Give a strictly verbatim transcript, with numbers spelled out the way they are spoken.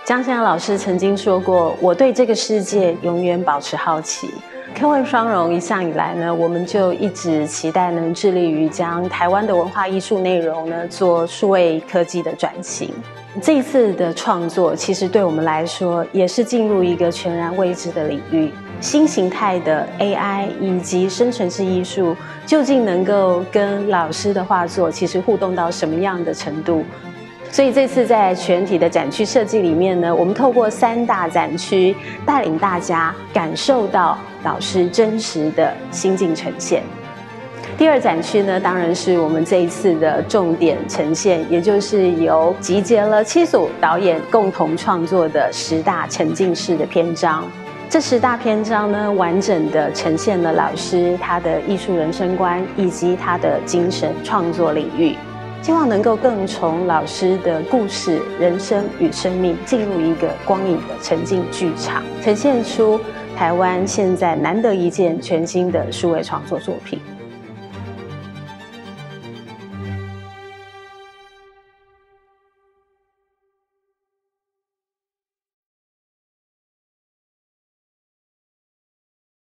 江先生老师曾经说过：“我对这个世界永远保持好奇。”科文双融一向以来呢，我们就一直期待能致力于将台湾的文化艺术内容呢做数位科技的转型。这一次的创作，其实对我们来说也是进入一个全然未知的领域。新形态的 A I 以及生成式艺术，究竟能够跟老师的画作其实互动到什么样的程度？所以这次在全体的展区设计里面呢，我们透过三大展区，带领大家感受到老师真实的心境呈现。第二展区呢，当然是我们这一次的重点呈现，也就是由集结了七组导演共同创作的十大沉浸式的篇章。这十大篇章呢，完整的呈现了老师他的艺术人生观以及他的精神创作领域，希望能够更从老师的故事、人生与生命进入一个光影的沉浸剧场，呈现出台湾现在难得一见全新的数位创作作品。